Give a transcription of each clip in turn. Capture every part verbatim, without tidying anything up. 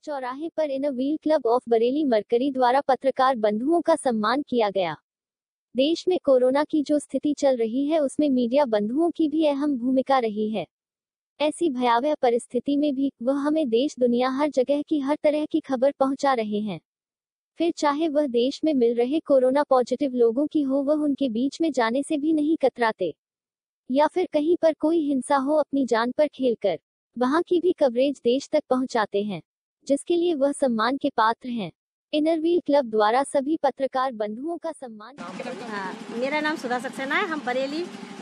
चौराहे पर inner wheel club of Bareilly mercury द्वारा पत्रकार बंधुओं का सम्मान किया गया। देश में कोरोना की जो स्थिति चल रही है उसमें मीडिया बंधुओं की भी अहम भूमिका रही है। ऐसी भयावह परिस्थिति में भी वह हमें देश दुनिया हर जगह की हर तरह की खबर पहुंचा रहे हैं। फिर चाहे वह देश में मिल रहे कोरोना पॉजिटिव लोगों की हो, वह उनके बीच में जाने से भी नहीं कतराते, या फिर कहीं पर कोई हिंसा हो अपनी जान पर खेलकर वहां की भी कवरेज देश तक पहुंचाते हैं, जिसके लिए वह सम्मान के पात्र हैं। इनर व्हील क्लब द्वारा सभी पत्रकार बंधुओं का सम्मान। हाँ, मेरा नाम सुधा सक्सेना है। हम Bareilly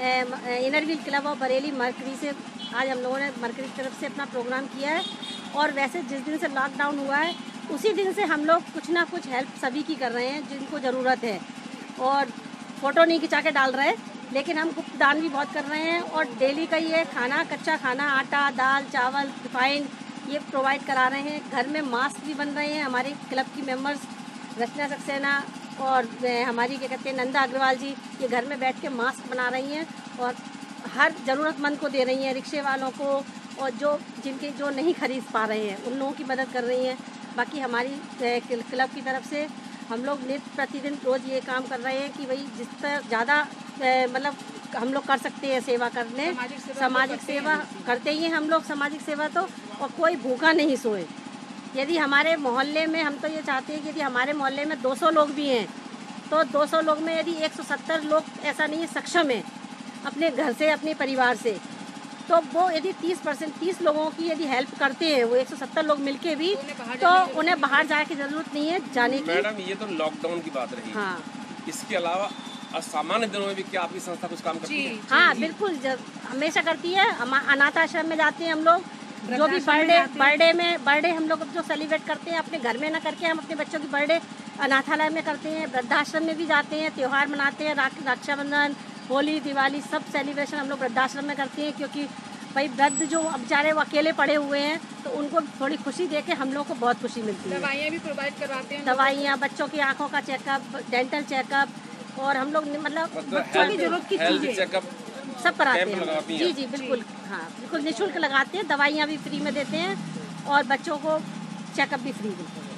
inner wheel club of Bareilly mercury से आज हम लोगों ने मरकरी की तरफ से अपना प्रोग्राम किया है। और वैसे जिस दिन से लॉकडाउन हुआ है उसी दिन से हम लोग कुछ ना कुछ हेल्प सभी की कर रहे हैं जिनको ज़रूरत है। और फ़ोटो नहीं खिंचा के डाल रहे, लेकिन हम गुप्त दान भी बहुत कर रहे हैं। और डेली का ये खाना, कच्चा खाना, आटा, दाल, चावल, रिफाइंड ये प्रोवाइड करा रहे हैं। घर में मास्क भी बन रहे हैं। हमारे क्लब की मेंबर्स रचना सक्सेना और हमारी क्या कहते हैं नंदा अग्रवाल जी, ये घर में बैठ के मास्क बना रही हैं और हर ज़रूरतमंद को दे रही हैं, रिक्शे वालों को, और जो जिनके जो नहीं खरीद पा रहे हैं उन लोगों की मदद कर रही हैं। बाकी हमारी क्लब की तरफ से हम लोग नित्य प्रतिदिन रोज़ ये काम कर रहे हैं कि भाई जिस पर ज़्यादा मतलब हम लोग कर सकते हैं सेवा करने, सामाजिक सेवा करते ही हैं हम लोग। सामाजिक सेवा तो, और कोई भूखा नहीं सोए। यदि हमारे मोहल्ले में, हम तो ये चाहते हैं कि यदि हमारे मोहल्ले में दो सौ लोग भी हैं तो दो सौ लोग में यदि एक सौ सत्तर लोग ऐसा नहीं सक्षम है अपने घर से, अपने परिवार से, तो वो यदि तीस परसेंट तीस लोगों की यदि हेल्प करते हैं, वो एक सौ सत्तर लोग मिलके भी, तो उन्हें बाहर जाने की जरूरत नहीं है जाने की। मैडम ये तो लॉकडाउन की बात रही। हाँ, इसके अलावा सामान्य दिनों में भी क्या आपकी संस्था कुछ काम करती है? हाँ बिल्कुल, जब हमेशा करती है। अनाथ आश्रम में जाते हैं हम लोग, जो भी बर्थडे बर्थडे में बर्थडे हम लोग जो सेलिब्रेट करते हैं अपने घर में ना करके, हम अपने बच्चों की बर्थडे अनाथालय में करते हैं। वृद्धाश्रम में भी जाते हैं, त्यौहार मनाते हैं, रक्षाबंधन, होली, दिवाली सब सेलिब्रेशन हम लोग वृद्धाश्रम में करते हैं। क्योंकि भाई वृद्ध जो बेचारे वो अकेले पड़े हुए हैं, तो उनको थोड़ी खुशी दे के हम लोग को बहुत खुशी मिलती है। दवाइयाँ भी प्रोवाइड करवाते हैं, दवाइयाँ, बच्चों की आँखों का चेकअप, डेंटल चेकअप, और हम लोग मतलब बच्चों की जरूरत की चीजें सब कराते हैं। जी जी बिल्कुल, हाँ बिल्कुल निःशुल्क लगाते हैं। दवाइयाँ भी फ्री में देते हैं और बच्चों को चेकअप भी फ्री देते हैं।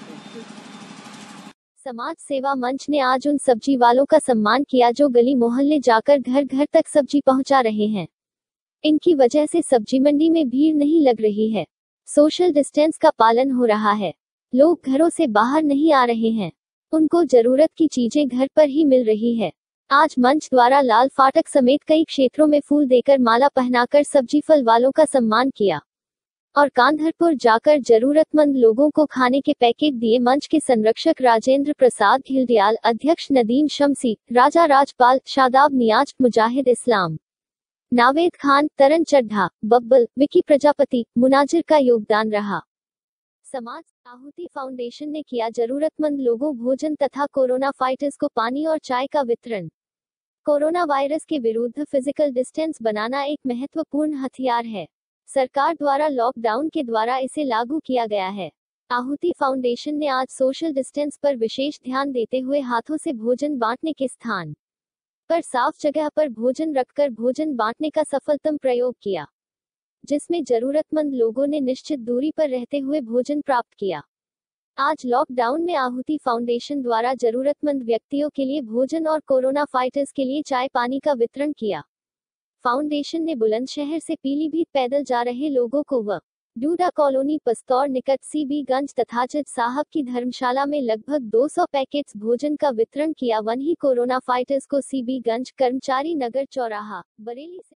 समाज सेवा मंच ने आज उन सब्जी वालों का सम्मान किया जो गली मोहल्ले जाकर घर घर तक सब्जी पहुंचा रहे हैं। इनकी वजह से सब्जी मंडी में भीड़ नहीं लग रही है, सोशल डिस्टेंस का पालन हो रहा है, लोग घरों से बाहर नहीं आ रहे हैं, उनको जरूरत की चीजें घर पर ही मिल रही है। आज मंच द्वारा लाल फाटक समेत कई क्षेत्रों में फूल देकर, माला पहनाकर सब्जी फल वालों का सम्मान किया और कांधरपुर जाकर जरूरतमंद लोगों को खाने के पैकेट दिए। मंच के संरक्षक राजेंद्र प्रसाद घिल्डियाल, अध्यक्ष नदीम शमसी, राजा राजपाल, शादाब नियाज, मुजाहिद इस्लाम, नावेद खान, तरन चड्ढा, बब्बल, विकी प्रजापति, मुनाजिर का योगदान रहा। समाज आहुति फाउंडेशन ने किया जरूरतमंद लोगों भोजन तथा कोरोना फाइटर्स को पानी और चाय का वितरण। कोरोना वायरस के विरुद्ध फिजिकल डिस्टेंस बनाना एक महत्वपूर्ण हथियार है। सरकार द्वारा लॉकडाउन के द्वारा इसे लागू किया गया है। आहुति फाउंडेशन ने आज सोशल डिस्टेंस पर विशेष ध्यान देते हुए हाथों से भोजन बांटने के स्थान पर साफ जगह पर भोजन रखकर भोजन बांटने का सफलतम प्रयोग किया, जिसमें जरूरतमंद लोगों ने निश्चित दूरी पर रहते हुए भोजन प्राप्त किया। आज लॉकडाउन में आहुति फाउंडेशन द्वारा जरूरतमंद व्यक्तियों के लिए भोजन और कोरोना फाइटर्स के लिए चाय पानी का वितरण किया। फाउंडेशन ने बुलंदशहर से पीलीभीत पैदल जा रहे लोगों को व डूडा कॉलोनी पस्तौर निकट सीबी गंज तथा जज साहब की धर्मशाला में लगभग दो सौ पैकेट्स भोजन का वितरण किया। वहीं कोरोना फाइटर्स को सीबी गंज, कर्मचारी नगर चौराहा, बरेली से